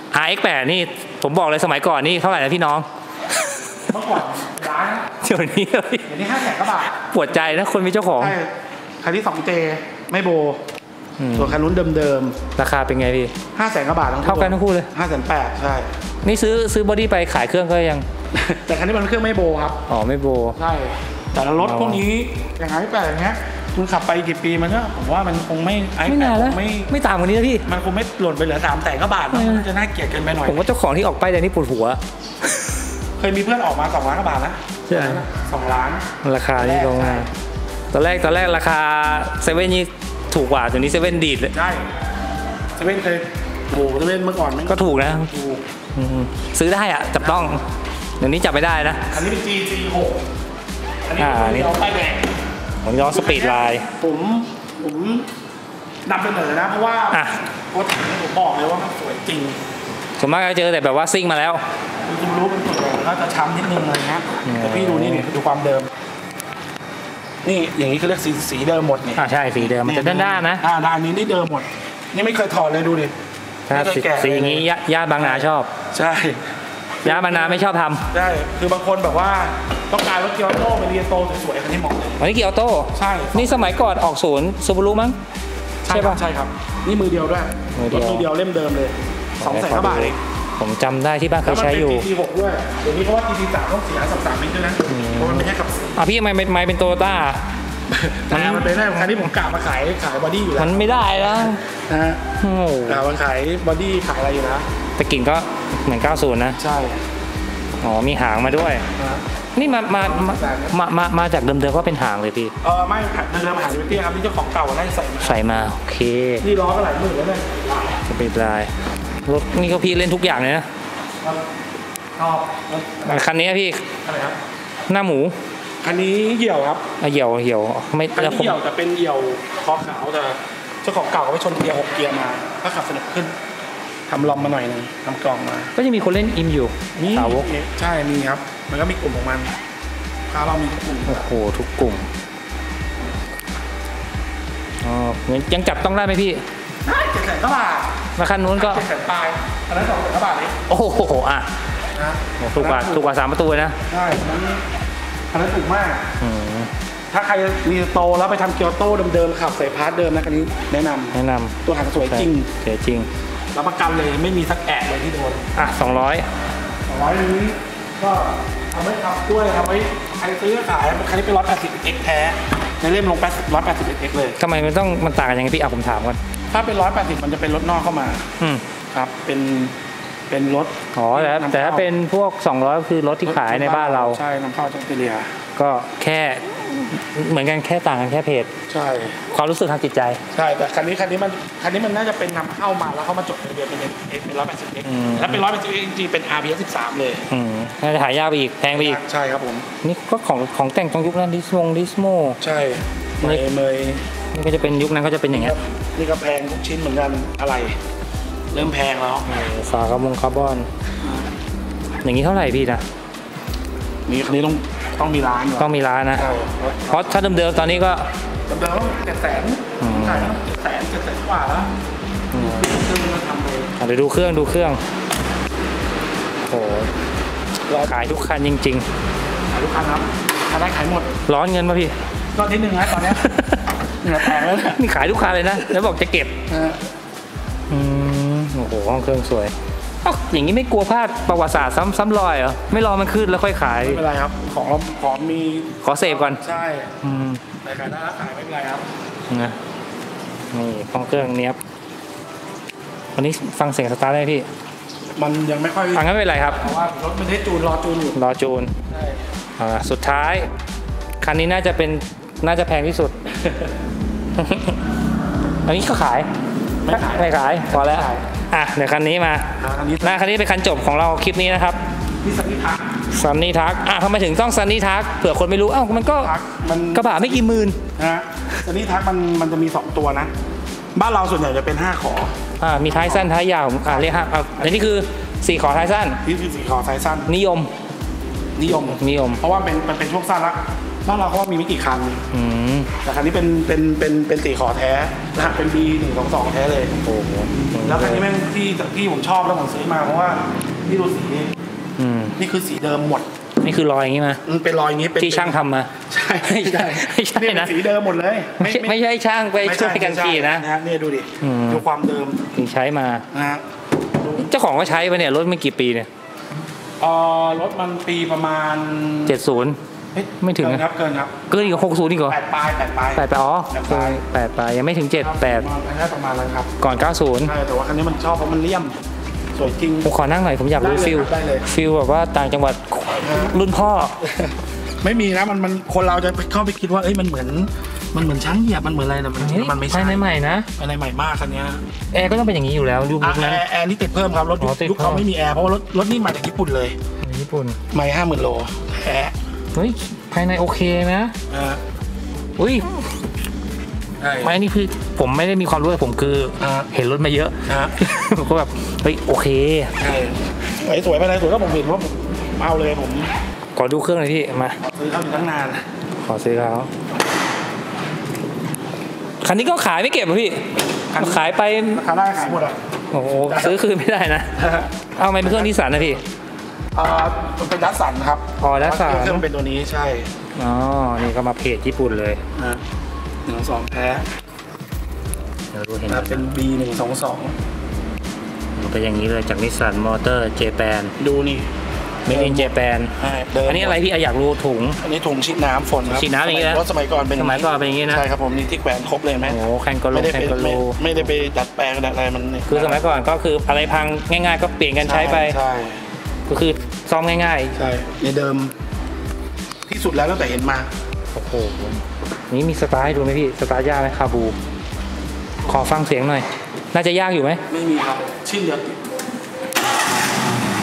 RX8 นี่ผมบอกเลยสมัยก่อนนี่เท่าไหร่นะพี่น้องเมื่อก่อนร้านเดี๋ยวนี้เดี๋ยวนี้500,000 กว่าบาทปวดใจนะคนมีเจ้าของใช่คันที่ 2J ไม่โบส่วนคันนู้นเดิมราคาเป็นไงพี่ๆ500,000 กว่าบาทเท่ากันทั้งคู่เลย 580,000ใช่นี่ซื้อบอดี้ไปขายเครื่องก็ยังแต่คันนี้มันเครื่องไม่โบครับอ๋อไม่โบใช่แต่ละรถพวกนี้อย่างRX8อย่างเงี้ยคุณขับไปกี่ปีมันก็ผมว่ามันคงไม่ไม่นานแล้ว ไม่ต่างกว่านี้นะพี่มันคงไม่หล่นไปเหลือ300,000 กว่าบาทมันจะน่าเกลียดเกินไปหน่อยผมว่าเจ้าของที่ออกไปแต่นี่ปวดหัวเคยมีเพื่อนออกมา2 ล้าน กว่าบาทนะใช่ 2 ล้านราคานี่ลงมาตอนแรกราคาเซเว่นนี่ถูกกว่าตัวนี้เซเว่นดีดเลยใช่เซเว่นเคยโอ้โหเซเว่นเมื่อก่อนมันก็ถูกนะถูกซื้อได้อะจับต้องเดี๋ยวนี้จับไม่ได้นะอันนี้เป็น G6 อันนี้อันนี้เราป้ายแดงผมย้อนสปีดไลน์ผมนำเสนอนะเพราะว่าอ่ะรถถังเนี่ยผมบอกเลยว่ามันสวยจริงส่วนมากจะเจอแต่แบบว่าซิ่งมาแล้วคุณรู้เป็นตัวแล้วก็จะช้ำนิดนึงอะไรเงี้ยแต่พี่ดูนี่ดูความเดิม นี่อย่างนี้เขาเรียกสีเดิมหมดนี่ใช่สีเดิมมันจะด้านๆนะด้านนี้นี่เดิมหมด นี่ไม่เคยถอดเลยดูดิถ้าไม่เคยแกะสีอย่างนี้ญาติบางนาชอบใช่ญาติบางนาไม่ชอบทำใช่คือบางคนแบบว่าต้องการรถเกียร์โต้ไปเรียนโตสวยๆคันนี้เหมาะเลยวันนี้เกียร์ออโต้ใช่นี่สมัยก่อนออกศูนย์ซูบารุมั้ง ใช่ปะใช่ครับ นี่มือเดียวด้วยมือเดียวรถมือเดียวเล่มเดิมเลย200,000 กว่าบาทเองผมจำได้ที่บ้านเคยใช้อยู่แล้วมันเป็น TT6 ด้วยเดี๋ยวนี้เพราะว่า TT3 ต้องเสีย33 มิลด้วยนะเพราะมันไม่ใช่ขับสี่พี่ทำไมเป็นโตโยต้าแต่มันเป็นได้คันที่ผมกะมาขายบอดี้อยู่แล้วมันไม่ได้แล้วนะฮะโอ้โหกะมาขายบอดี้ขายอะไรอยู่นะแต่กลิ่นก็เหมือน90นะใช่อ๋อมีหางมาด้วยนะนี่มาจากเดิมๆก็เป็นหางเลยพี่ไม่เดิมๆหาดูเตี้ยครับนี่เจ้าของเก่าได้ใส่มาใส่มาโอเคนี่ล้อก็หลายหมื่นแล้วเนี่ยสปีดไลน์รถนี่ก็พี่เล่นทุกอย่างเลยนะชอบคันนี้พี่อะไรครับหน้าหมูคันนี้เหี่ยวครับเหี่ยวไม่คันนี้เหี่ยวแต่เป็นเหี่ยวคอขาวแต่เจ้าของเก่าเขาไปชนเกียร์6 เกียร์มาก็ขับสนุกขึ้นทำลอมมาหน่อยนึงทำกล่องมาก็จะมีคนเล่นอิมอยู่สาวกใช่มีครับมันก็มีกลุ่มของมันเรามีทุกกลุ่มโอ้โหทุกกลุ่มอ๋อยังจับต้องได้ไหมพี่ได้700,000 กว่าบาทมาคันนู้นก็ 700,000 ปลายอันนั้น200,000 กว่าบาทเลยโอ้โหอ่ะถูกกว่า3 ประตูนะใช่อันนั้นถูกมากถ้าใครรีโตแล้วไปทำเกียวโต้เดิมๆขับใส่พาร์ทเดิมนะคันนี้แนะนำตัวถังสวยจริงจริงรับประกันเลยไม่มีสักแอะเลยที่โดนอ่ะ200 นี้ก็ทำไว้ขับด้วยทำไว้ใครซื้อขายคันนี้เป็น180X แท้ในเล่มลง180X เลยทำไมมันต่างกันยังไงพี่ผมถามก่อนถ้าเป็น180มันจะเป็นรถนอกเข้ามาครับเป็นรถแต่ถ้าเป็นพวก200คือรถที่ขายในบ้านเราใช่นำเข้าจากออสเตรเลียก็แค่เหมือนกันแค่ต่างกันแค่เพจใช่ความรู้สึกทางจิตใจใช่แต่คันนี้มันน่าจะเป็นนำเข้ามาแล้วเขามาจดทะเบียนเป็น180X แล้วเป็น180X จริงๆเป็น RPS 13เลยน่าจะหายากไปอีกแพงไปอีกใช่ครับผมนี่ก็ของแต่งตรงยุคนั้นดิสโมใช่เมย์นี่ก็จะเป็นยุคนั้นก็จะเป็นอย่างเงี้ยนี่ก็แพงทุกชิ้นเหมือนกันอะไรเริ่มแพงแล้วฝากระมงคาร์บอนอย่างนี้เท่าไหร่พี่นะนี่คันนี้ต้องมีร้านนะเพราะถ้าเดิมๆตอนนี้ก็เดิมๆต้อง700,000ขาย700,000 กว่าแล้วเครื่องมาทำเลยเดี๋ยวดูเครื่องโอ้ขายทุกคันจริงๆขายทุกคันครับถ้าได้ขายหมดร้อนเงินป่ะพี่ก็นิดนึงนะตอนนี้เหนื่อยแตกแล้วนี่ขายทุกคันเลยนะแล้วบอกจะเก็บโอ้โหห้องเครื่องสวยอย่างนี้ไม่กลัวพลาดประวัติศาสตร์ซ้ำรอยเหรอไม่รอมันขึ้นแล้วค่อยขายไม่เป็นไรครับของมีขอเซฟก่อนใช่ขายได้แล้วขายไม่เป็นไรครับนะนี่ห้องเครื่องเนี้ยวันนี้ฟังเสียงสตาร์ทได้พี่มันยังไม่ค่อยฟังไม่เป็นไรครับเพราะว่ารถมันได้จูนรอจูนใช่สุดท้ายคันนี้น่าจะแพงที่สุดอันนี้ก็ขายไม่ขายพอแล้วเดี๋ยวคันนี้มาคันนี้เป็นคันจบของเราคลิปนี้นะครับนี่ซันนี่ทักทำไมถึงต้องซันนี่ทักเผื่อคนไม่รู้มันก็กระบะไม่กี่หมื่นนะซันนี่ทักมันจะมี2 ตัวนะบ้านเราส่วนใหญ่จะเป็น5 ขอมีท้ายสั้นท้ายยาวเรียกอันนี้คือ4 ขอท้ายสั้นที่คือ4 ขอท้ายสั้นนิยมเพราะว่ามันเป็นช่วงสั้นละบ้านเราเขาว่ามีไม่กี่คันแต่คันนี้เป็น4 ขอแท้นะเป็น B122 แท้เลยโอ้โหแล้วคันนี้แม่งที่ผมชอบแล้วผมซื้อมาเพราะว่านี่ดูสีนี่คือสีเดิมหมดนี่คือรอยอย่างนี้มาเป็นรอยอย่างนี้ที่ช่างทำมาใช่ไม่ใช่นะสีเดิมหมดเลยไม่ใช่ช่างไปช่วยกันขี่นะนี่ดูดิดูความเดิมถึงใช้มาเจ้าของก็ใช้ไปเนี่ยรถไม่กี่ปีเนี่ยรถมันปีประมาณ 70ไม่ถึงครับเกินอีก60อีกเหรอ 8 ปลาย 8ปลายยังไม่ถึง78 ได้ประมาณนั้นครับก่อน90 ใช่แต่ว่าคันนี้มันชอบเพราะมันเลี่ยมสวยจริงผมขอนั่งหน่อยผมอยากรู้ฟิลแบบว่าต่างจังหวัดรุ่นพ่อไม่มีนะมันคนเราจะเข้าไปคิดว่ามันเหมือนช้างเหยียบมันเหมือนอะไรแต่มันไม่ใช่ใหม่นะอะไรใหม่มากคันนี้แอร์ก็ต้องเป็นอย่างนี้อยู่แล้วยุคนั้นแอร์นี่ติดเพิ่มครับรถยุคเขาไม่มีแอร์เพราะรถนี่มาจากญี่ปุ่นเลยไม่50,000 โลแอร์ภายในโอเคนะอุ้ยไม่นี่คือผมไม่ได้มีความรู้แต่ผมคือเห็นรถมาเยอะผมก็แบบโอเคสวยไปเลยสวยก็ผมเห็นว่าเอาเลยผมขอดูเครื่องหน่อยพี่มาซื้อเขาอยู่ตั้งนานขอซื้อเขาคันนี้ก็ขายไม่เก็บหรอพี่ขายไปขายได้ขายหมดอ่ะโอ้โหซื้อคืนไม่ได้นะเอาไม่เป็นเครื่องนิสสันนะพี่มันเป็นดัสสันครับดัสสันเครื่องเป็นตัวนี้ใช่นี่ก็มาเพจญี่ปุ่นเลย 122แท้เป็น B122 เป็นอย่างนี้เลยจากนิสสันมอเตอร์เจแปนดูนี่ Made in Japan อันนี้อะไรพี่อยากรู้ถุงอันนี้ถุงฉีดน้ำฝนครับฉีดน้ำอย่างนี้นะรถสมัยก่อนเป็นอย่างนี้นะใช่ครับผมนี่ที่แขวนครบเลยไหมโอ้แคนโกโลไม่ได้ไปดัดแปลงอะไรมันคือสมัยก่อนก็คืออะไรพังง่ายๆก็เปลี่ยนกันใช้ไปใช่ก็คือซ่อมง่ายๆใช่ในเดิมที่สุดแล้วตั้งแต่เห็นมาโอ้โหนี่มีสตาร์ทดูไหมพี่สตาร์ทยากไหมคาบูขอฟังเสียงหน่อยน่าจะยากอยู่ไหมไม่มีครับชิ้นเดียว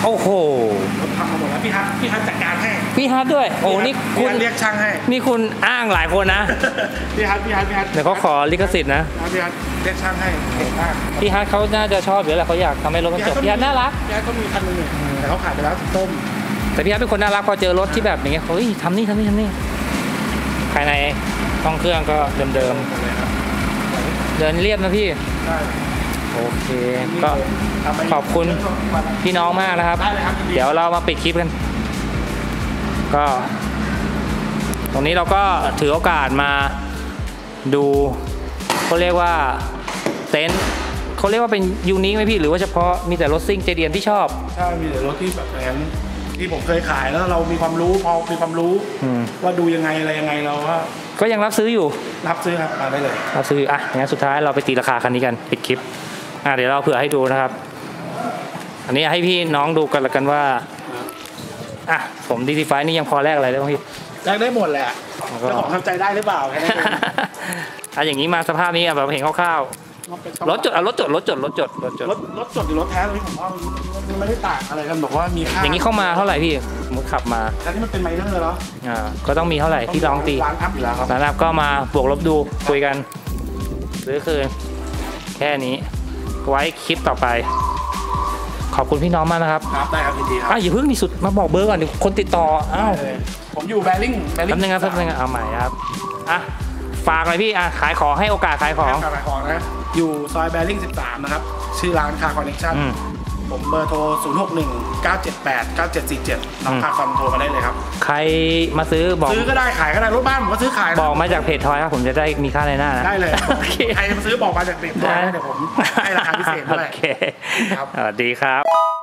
โอ้โหรถพังมาหมดแล้วพี่ฮัทจัดการให้พี่ฮัทด้วยโอ้นี่คุณเรียกช่างให้นี่คุณอ้างหลายคนนะพี่ฮัทเดี๋ยวเขาขอลิขสิทธิ์นะพี่ฮัทเรียกช่างให้เก่งมากพี่ฮัทเขาน่าจะชอบอยู่แล้วเขาอยากทำให้รถมันจบพี่ฮัทน่ารักพี่ฮัทก็มีคันนึงแต่เขาขายไปแล้วส้มแต่พี่ฮัทเป็นคนน่ารักพอเจอรถที่แบบอย่างเงี้ยเฮ้ยทำนี่ภายในห้องเครื่องก็เดิมเดินเรียบนะพี่ใช่โอเคก็ขอบคุณพี่น้องมากนะครับเดี๋ยวเรามาปิดคลิปกันก็ตรงนี้เราก็ถือโอกาสมาดูเขาเรียกว่าเต็นท์เขาเรียกว่าเป็นยูนิคไหมพี่หรือว่าเฉพาะมีแต่รถซิ่งเจเดียนที่ชอบใช่มีแต่รถที่แบบนั้นที่ผมเคยขายแล้วเรามีความรู้พอมีความรู้ว่าดูยังไงอะไรยังไงเราก็ยังรับซื้ออยู่รับซื้อครับมาได้เลยรับซื้องั้นสุดท้ายเราไปตีราคาคันนี้กันปิดคลิปเดี๋ยวเราเผื่อให้ดูนะครับอันนี้ให้พี่น้องดูกันละกันว่าผมดีดีไฟนี่ยังพอแลกอะไรได้บ้างพี่แลกได้หมดแหละเจ้าของทำใจได้หรือเปล่าแค่นั้นอย่างนี้มาสภาพนี้แบบเห็นคร่าวๆรถจดหรือรถแท้เลยผมว่ามันไม่ได้ต่างอะไรกันบอกว่ามีค่าอย่างนี้เข้ามาเท่าไหร่พี่มุดขับมาแต่นี่มันเป็นไมเนอร์แล้วก็ต้องมีเท่าไหร่ที่ลองตีร้านอัพอยู่แล้วครับร้านอัพก็มาบวกลบดูคุยกันหรือคือแค่นี้ไว้คลิปต่อไปขอบคุณพี่น้องมากนะครับครับได้ครับยินดีครับอย่าเพิ่งที่สุดมาบอกเบอร์ก่อนคนติดต่อผมอยู่แบริ่งแป๊บนึงเอาใหม่ครับฝากหน่อยพี่ขายของให้โอกาสขายของนะอยู่ซอยแบริ่ง13นะครับชื่อร้านคาคอนเนคชั่นผมเบอร์โทร0619789747น้องคาคอนโทรมาได้เลยครับใครมาซื้อบอกซื้อก็ได้ขายก็ได้รถบ้านผมก็ซื้อขายบอกมาจากเพจทอยครับผมจะได้มีค่าในหน้านะได้เลยใครมาซื้อบอกมาจากเพจทอยเดี๋ยวผมให้ราคาพิเศษด้วยครับสวัสดีครับ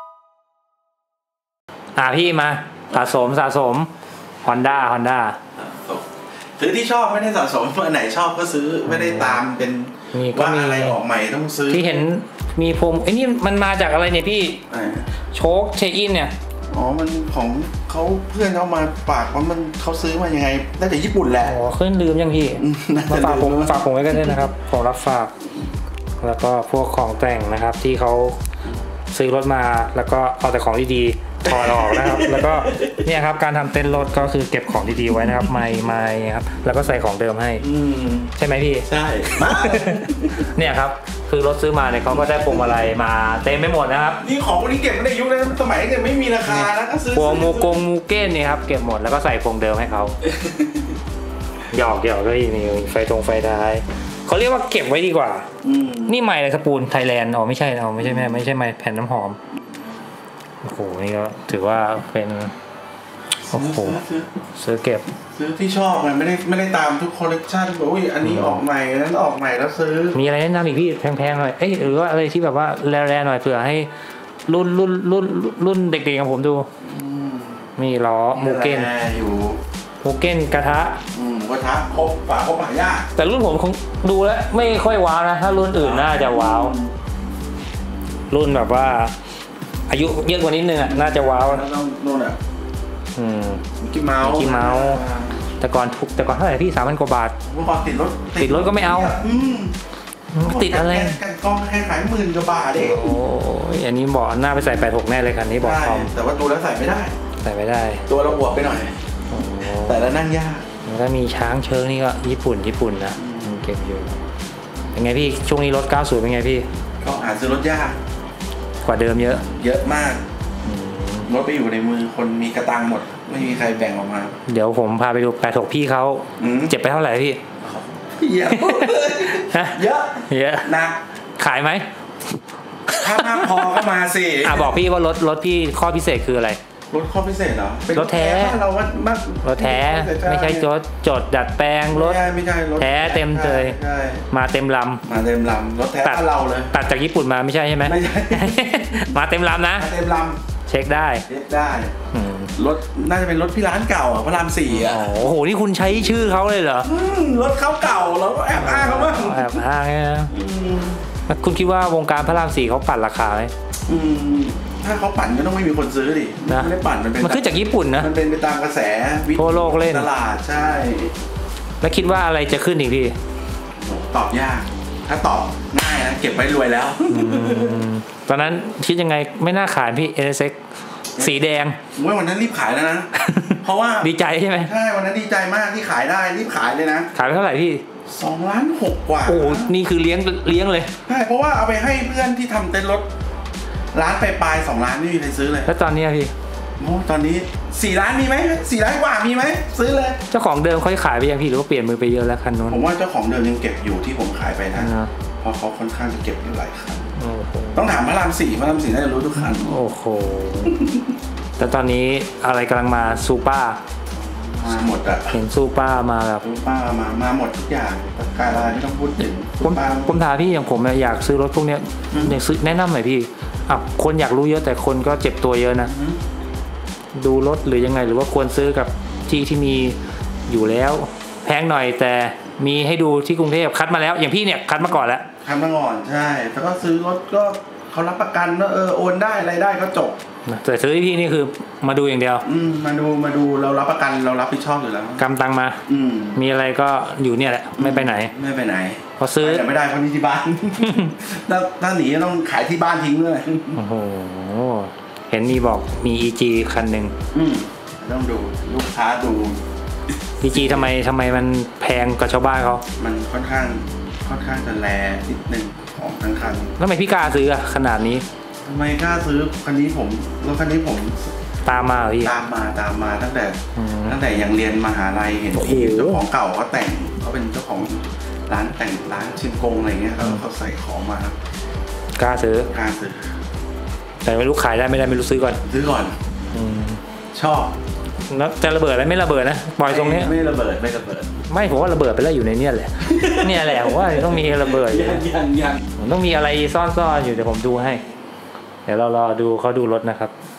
พี่มาสะสม Honda ซื้อที่ชอบไม่ได้สะสมอันไหนชอบก็ซื้อไม่ได้ตามเป็นว่าอะไรออกใหม่ต้องซื้อที่เห็นมีพรมนี่มันมาจากอะไรเนี่ยพี่โชคเช็คอินเนี่ยมันของเขาเพื่อนเขามาฝากว่ามันเขาซื้อมายังไงน่าจะญี่ปุ่นแหละขึ้นลืมยังพี่มาฝากผมไว้กันด้วยนะครับของรับฝากแล้วก็พวกของแต่งนะครับที่เขาซื้อรถมาแล้วก็เอาแต่ของดีๆถอดออกนะครับแล้วก็เนี่ยครับการทำเต็นท์รถก็คือเก็บของดีๆไว้นะครับไม่ครับแล้วก็ใส่ของเดิมให้ใช่ไหมพี่ใช่เนี่ยครับคือรถซื้อมาเนี่ยเขาก็ได้พวงมาลัยมาเต็มไปหมดนะครับนี่ของวันนี้เก็บในยุคนั้นสมัยยังไม่มีราคานะก็ซื้อพวงมูเก้นเนี่ยครับเก็บหมดแล้วก็ใส่พวงเดิมให้เขาหยอกก็มีไฟท้ายเขาเรียกว่าเก็บไว้ดีกว่านี่ใหม่เลยสปูนไทยแลนด์ไม่ใช่ไม่ใช่ไม้แผ่นน้ำหอมโอ้โหนี่ก็ถือว่าเป็นโอ้โหซื้อเก็บซื้อที่ชอบไม่ได้ตามทุกคอลเลกชันบอกว่าอันนี้ออกใหม่นั้นออกใหม่แล้วซื้อมีอะไรแนะนำอีกพี่แพงๆหน่อยหรือว่าอะไรที่แบบว่าแรงๆหน่อยเผื่อให้รุ่นเด็กๆของผมดูมีล้อมูเก้นอยู่มูเก้นกระทะครบฝาครบหายากแต่รุ่นผมคงดูแล้วไม่ค่อยว้าวนะถ้ารุ่นอื่นน่าจะว้าวรุ่นแบบว่าอายุเยอะกว่านิดนึงน่าจะว้าวนู่นมิกกี้เมาส์แต่ก่อนเท่าไหร่พี่3,000 กว่าบาทเมื่อก่อนติดรถก็ไม่เอาติดอะไรกันกล้องแค่ขาย10,000 กว่าบาทเองโอ้ยอันนี้บอกหน้าไปใส่86แน่เลยคันนี้บอกคอมแต่ว่าตัวแล้วใส่ไม่ได้ตัวเราบวกไปหน่อยแต่แล้วนั่งยากถ้ามีช้างเชิงนี่ก็ญี่ปุ่นนะเก็บอยู่เป็นไงพี่ช่วงนี้รถ90เป็นไงพี่ก็หาซื้อรถยากกว่าเดิมเยอะมากรถไปอยู่ในมือคนมีกระตังหมดไม่มีใครแบ่งออกมาเดี๋ยวผมพาไปดู86พี่เขาเจ็บไปเท่าไหร่พี่เยอะนะขายไหมถ้ามากพอก็มาสิบอกพี่ว่ารถพี่ข้อพิเศษคืออะไรรถข้อพิเศษเหรอรถแท้เราว่ารถแท้ไม่ใช่จดดัดแปลงรถแท้เต็มเลยมาเต็มลำรถแท้เราเลยตัดจากญี่ปุ่นมาไม่ใช่ไหมไม่ใช่มาเต็มลำนะเต็มลำเช็คได้รถน่าจะเป็นรถพี่ร้านเก่าพระราม4 โอ้โหนี่คุณใช้ชื่อเขาเลยเหรอรถเขาเก่าแล้วแอบอ้างเขาบ้างแอบอ้างนะคุณคิดว่าวงการพระราม4เขาปั่นราคาไหมถ้าเขาปั่นก็ต้องไม่มีคนซื้อดิไม่ได้ปั่นมันขึ้นจากญี่ปุ่นนะมันเป็นไปตามกระแสทั่วโลกเล่นตลาดใช่แล้วคิดว่าอะไรจะขึ้นอีกพี่ตอบยากถ้าตอบง่ายนะเก็บไว้รวยแล้วตอนนั้นคิดยังไงไม่น่าขายพี่ NSX สีแดงวันนั้นรีบขายแล้วนะ เพราะว่าดีใจใช่ไหมใช่วันนั้นดีใจมากที่ขายได้รีบขายเลยนะขายไปเท่าไหร่พี่ 2.6 ล้านกว่าโอ้นี่คือเลี้ยงเลยใช่เพราะว่าเอาไปให้เพื่อนที่ทำเต็นท์รถร้านปลาย2 ล้านไม่มีใครซื้อเลยแล้วตอนนี้พี่โอ้ตอนนี้4 ล้านมีไหม4 ล้านกว่ามีไหมซื้อเลยเจ้าของเดิมเขาขายไปยังพี่หรือว่าเปลี่ยนมือไปเยอะแล้วคันนู้นผมว่าเจ้าของเดิมยังเก็บอยู่ที่ผมขายไปนะนะเพราะเขาค่อนข้างจะเก็บอยู่หลายคันโอ้โหต้องถามพระราม 4น่าจะรู้ทุกคันโอ้โหแต่ตอนนี้อะไรกำลังมาซูเปอร์มาหมดอะเห็นซูเปอร์มาแบบซุปเปอร์มาหมดทุกอย่างปากกาลายไม่ต้องพูดถึงผมถามพี่อย่างผมเนี่ยอยากซื้อรถพวกเนี้ยอยากซื้อแนะนำหน่อยพี่คนอยากรู้เยอะแต่คนก็เจ็บตัวเยอะนะดูรถหรือยังไงหรือว่าควรซื้อกับที่มีอยู่แล้วแพงหน่อยแต่มีให้ดูที่กรุงเทพคัดมาแล้วอย่างพี่เนี่ยคัดมาก่อนแล้วทำมาก่อนใช่แต่ก็ซื้อรถก็เขารับประกันว่าโอนได้อะไรได้ก็จบแต่ซื้อที่พี่นี่คือมาดูอย่างเดียวมาดูเรารับประกันเรารับผิดชอบอยู่แล้วกำตังมามีอะไรก็อยู่เนี่ยแหละไม่ไปไหนพอซื้อแต่ไม่ได้เพราะนี่ที่บ้าน ถ้าหนีต้องขายที่บ้านทิ้งด้วยโอ้โหเห็นมีบอกมี EG คันหนึ่งต้องดูลูกค้าดู EG ทำไมมันแพงกว่าชาวบ้านเขามันค่อนข้างจะแรงนิดนึงของทั้งคันแล้วทำไมพี่กล้าซื้อขนาดนี้ทำไมกล้าซื้อคันนี้รถคันนี้ผมตามมาพี่ตามมาตั้งแต่ยังเรียนมหาลัยเห็นที่เจ้าของเก่าเขาแต่งเขาเป็นเจ้าของร้านแต่งร้านชินกงอะไรเงี้ยเขาใส่ของมากล้าซื้อแต่ไม่รู้ขายได้ไม่ได้ไม่รู้ซื้อก่อนชอบแล้วจะระเบิดอะไรไม่ระเบิดนะปล่อยตรงนี้ไม่ระเบิดไม่ผมว่าระเบิดไปแล้วอยู่ในเนี่ยแหละ เนี่ยแหละผมว่าต้องมีระเบิดยังต้องมีอะไรซ่อนๆอยู่เดี๋ยวผมดูให้เดี๋ยวเรารอดูเขาดูรถนะครับ